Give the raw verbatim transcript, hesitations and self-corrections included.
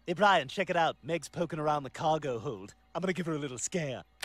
Hey, Brian, check it out. Meg's poking around the cargo hold. I'm gonna give her a little scare.